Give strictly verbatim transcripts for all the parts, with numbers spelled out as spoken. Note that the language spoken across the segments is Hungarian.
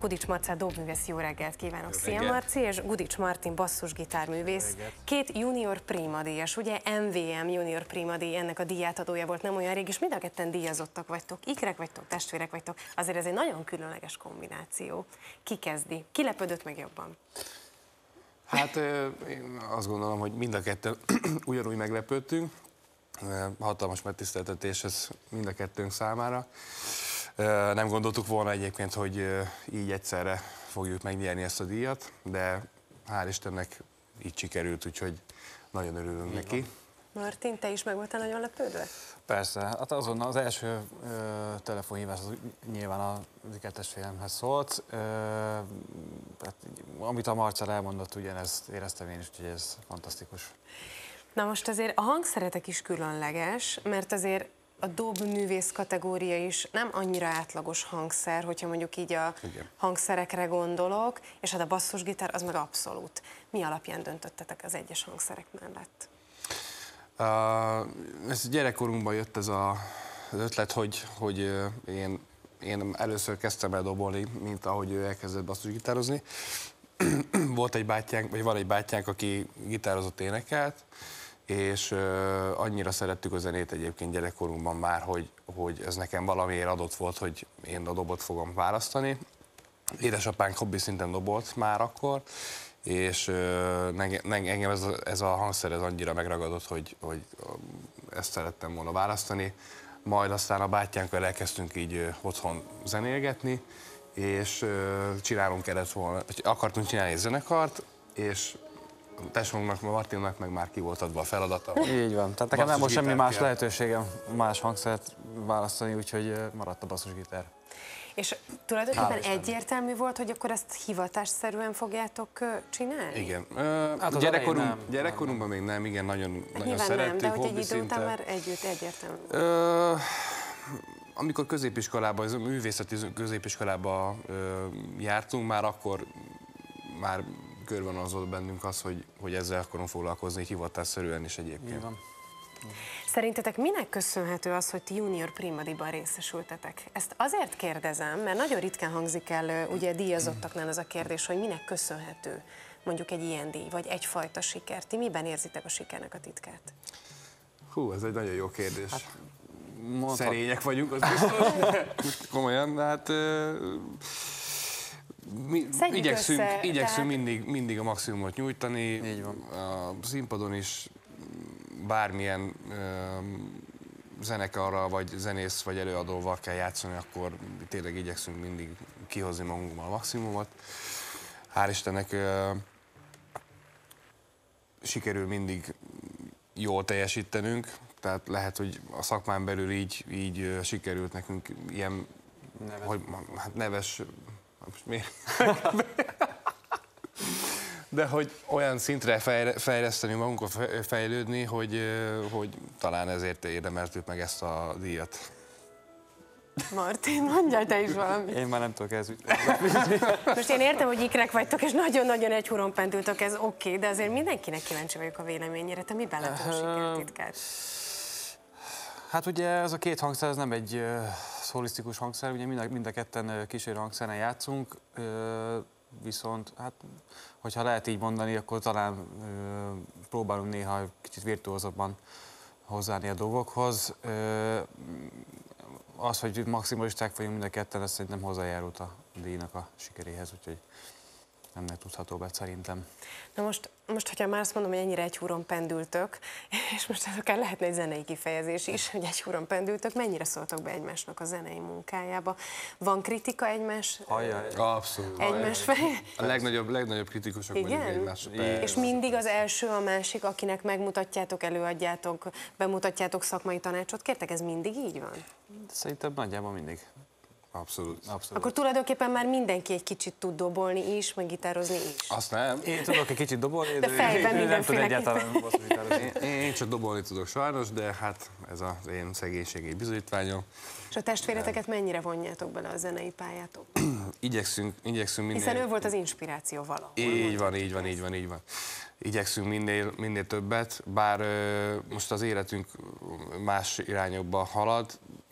Gudics Marcell dobművész, jó reggelt kívánok! Szia Marci, és Gudics Martin basszusgitárművész, két junior prima díjas, ugye em vé em junior prima díj, ennek a díjátadója volt nem olyan rég, és mind a ketten díjazottak vagytok, ikrek vagytok, testvérek vagytok, azért ez egy nagyon különleges kombináció. Ki kezdi? Ki lepődött meg jobban? Hát én azt gondolom, hogy mind a ketten ugyanúgy meglepődtünk, hatalmas megtiszteltetés ez mind a kettőnk számára. Nem gondoltuk volna egyébként, hogy így egyszerre fogjuk megnyerni ezt a díjat, de hál' Istennek így sikerült, úgyhogy nagyon örülünk neki. Martin, te is meg voltál nagyon lepődve? Persze, hát azonnal az első ö, telefonhívás az nyilván az ikertestvéремhez szólt. Ö, hát, amit a Marcell elmondott, ugyanezt éreztem én is, úgyhogy ez fantasztikus. Na most azért a hangszeretek is különleges, mert azért a dobművész kategória is nem annyira átlagos hangszer, hogyha mondjuk így a Igen. hangszerekre gondolok, és hát a basszusgitár az meg abszolút. Mi alapján döntöttetek az egyes hangszerek mellett? Uh, ez gyerekkorunkban jött ez a, az ötlet, hogy, hogy uh, én, én először kezdtem el dobolni, mint ahogy ő elkezdett basszusgitározni. Volt egy bátyánk, vagy van egy bátyánk, aki gitározott, énekelt, és uh, annyira szerettük a zenét egyébként gyerekkorunkban már, hogy, hogy ez nekem valamiért adott volt, hogy én a dobot fogom választani. Édesapánk hobbi szinten dobolt már akkor, és uh, engem ez a, ez a hangszer ez annyira megragadott, hogy, hogy ezt szerettem volna választani. Majd aztán a bátyánkkal elkezdtünk így uh, otthon zenélgetni, és uh, csinálunk kellett volna, akartunk csinálni egy zenekart, és tesónknak, Martinnak meg már ki volt adva a feladata. Így van, tehát nekem nem volt semmi más lehetőségem más hangszert választani, úgyhogy maradt a basszusgitár. És tulajdonképpen egyértelmű volt, hogy akkor ezt hivatásszerűen fogjátok csinálni? Igen. Hát gyerekkorunk, gyerekkorunkban még nem, igen, nagyon, hát nagyon szerettük. Nem, de hogy egy idő után már együtt egyértelmű. Ö, amikor középiskolában, ez a művészeti középiskolában ö, jártunk, már akkor már körvonalazott bennünk az, hogy, hogy ezzel akarunk foglalkozni, hivatásszerűen is egyébként. Szerintetek minek köszönhető az, hogy ti junior primadiban részesültetek? Ezt azért kérdezem, mert nagyon ritkán hangzik el ugye díjazottaknál az a kérdés, hogy minek köszönhető mondjuk egy ilyen díj, vagy egyfajta siker. Ti miben érzitek a sikernek a titkát? Hú, ez egy nagyon jó kérdés. Hát, mondhat... Szerények vagyunk, az biztos. Komolyan, de hát... Mi, igyekszünk össze, igyekszünk tehát... mindig, mindig a maximumot nyújtani. Így van. A színpadon is bármilyen ö, zenekarral, vagy zenész, vagy előadóval kell játszani, akkor tényleg igyekszünk mindig kihozni magunkban a maximumot. Hál' Istennek ö, sikerül mindig jól teljesítenünk, tehát lehet, hogy a szakmán belül így, így ö, sikerült nekünk ilyen neves, hogy, hát neves most miért? De hogy olyan szintre fejleszteni magunkat, fejlődni, hogy, hogy talán ezért érdemeltük meg ezt a díjat. Martin, mondjál te is valamit. Én már nem tudok ez úgy. Most én értem, hogy ikrek vagytok, és nagyon-nagyon egy húron pendültök, ez oké, okay, de azért mindenkinek kíváncsi vagyok a véleményére. Te miben látod a sikertitkát? Hát ugye ez a két hangszer, ez nem egy uh, szolisztikus hangszer, ugye mind a, mind a ketten uh, kísérő hangszeren játszunk, uh, viszont hát, hogyha lehet így mondani, akkor talán uh, próbálunk néha kicsit virtuózabban hozzáállni a dolgokhoz. Uh, az, hogy maximalisták vagyunk mind a ketten, ez szerintem hozzájárult a díjnak a sikeréhez, úgyhogy ennek tudható be szerintem. Na most, most, hogyha már azt mondom, hogy ennyire egy húron pendültök, és most ez akár lehetne egy zenei kifejezés is, hogy egy húron pendültök, mennyire szóltok be egymásnak a zenei munkájába? Van kritika egymás? Ajaj. Abszolút. Egymás felé? A legnagyobb, legnagyobb kritikusok vagyunk egymásra. És mindig az első, a másik, akinek megmutatjátok, előadjátok, bemutatjátok szakmai tanácsot, kértek, ez mindig így van? Szerintem nagyjából mindig. Abszolút. Abszolút. Akkor tulajdonképpen már mindenki egy kicsit tud dobolni is, meg gitározni is. Azt nem. Én tudok egy kicsit dobolni, de fejben én nem tudom egyáltalán én, én csak dobolni tudok sajnos, de hát ez az én szegénységi bizonyítványom. És a testvéreteket mennyire vonjátok bele a zenei pályátok? igyekszünk, igyekszünk minél... Hiszen ő volt az inspiráció valahol. Így van, így van, így van, így van. Igyekszünk minél, minél többet, bár ö, most az életünk más irányokba halad,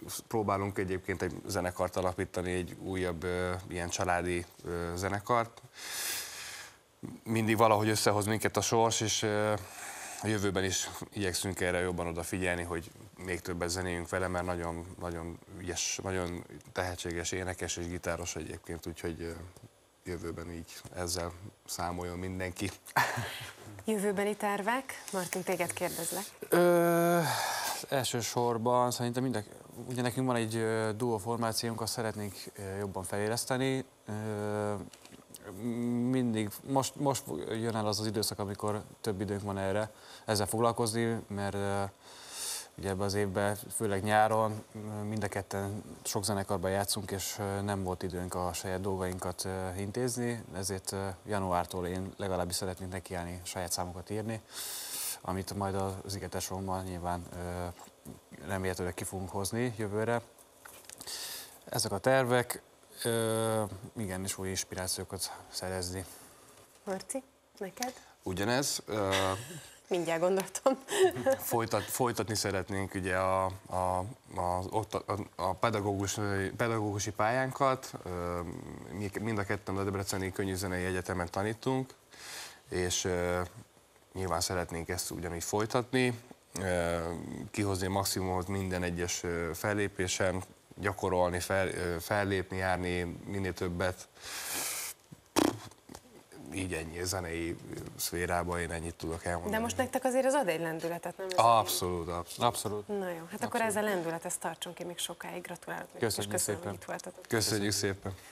próbálunk egyébként egy zenekart alapítani, egy újabb ilyen családi zenekart. Mindig valahogy összehoz minket a sors, és a jövőben is igyekszünk erre jobban odafigyelni, hogy még többet zenéljünk vele, mert nagyon, nagyon ügyes, nagyon tehetséges énekes és gitáros egyébként, úgyhogy jövőben így ezzel számoljon mindenki. Jövőbeni tervek? Martin, téged kérdezlek. Ö, elsősorban szerintem minden, ugye nekünk van egy duo formációnk, azt szeretnénk jobban feléleszteni. Ö, mindig, most, most jön el az az időszak, amikor több időnk van erre, ezzel foglalkozni, mert ugye ebben az évben, főleg nyáron mind a ketten sok zenekarban játszunk, és nem volt időnk a saját dolgainkat intézni, ezért januártól én legalábbis szeretnék nekiállni saját számokat írni, amit majd az Igetes Rommal nyilván remélhetőleg ki fogunk hozni jövőre. Ezek a tervek, igen, és új inspirációkat szerezni. Marci, neked? Ugyanez. Mindjárt gondoltam. Folytat, folytatni szeretnénk ugye a, a, a, a, a pedagógus, pedagógusi pályánkat. Mi mind a ketten a Debreceni Könnyűzenei Egyetemen tanítunk, és nyilván szeretnénk ezt ugyanígy folytatni, kihozni a maximumot minden egyes fellépésen, gyakorolni, fel, fellépni, járni minél többet. Így ennyi zenei szférában én ennyit tudok elmondani. De most nektek azért az ad egy lendületet, nem? Ez abszolút, abszolút. Abszolút. Na jó, hát abszolút. Akkor ez a lendület, ez tartson ki még sokáig. Gratulálok nektek, és Köszönjük köszönöm, szépen. hogy itt voltatok. Köszönjük szépen.